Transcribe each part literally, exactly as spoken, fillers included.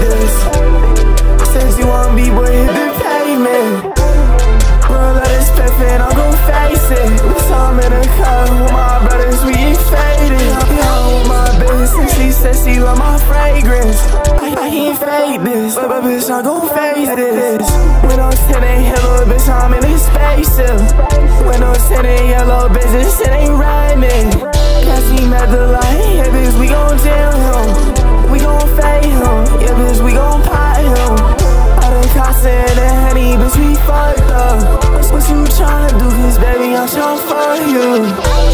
this. Says you want me, boy, hit the pavement. Bro, let us spliff it, I'm gon' face it. This time in the car with my brothers, we ain't faded. I'm home with my bitch, and she said she love my fragrance. I, I can't fake this, but, but bitch, I'm gon' face this. When I'm sitting here, little bitch, I'm in a spaceship. When I'm sitting here, little bitch, this shit ain't rhyming. Cause he met the light, yeah, bitch, we gon' jail him. We gon' fade him, yeah, bitch, we gon' pot him. Out of casa and the henny, bitch, we fucked up. What you tryna do, cause baby, I'm tryna fuck you.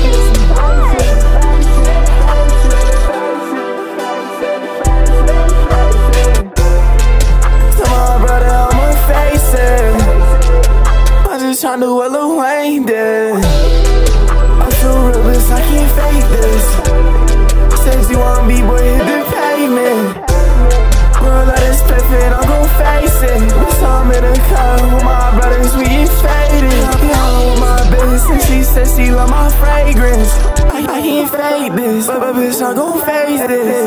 Tell my brother I'ma face it. I'm just tryna do what Lil Wayne did. I'm so real, bitch, I can't fake this. Says you want me, boy, hit the pavement. Bro, let us spliff it, I'm gon' face it. This time in the car with my brothers, we ain't faded. I'm home with my bitch, and she said she love my fragrance. I, I can't fake this, but, but bitch, I'm gon' face this.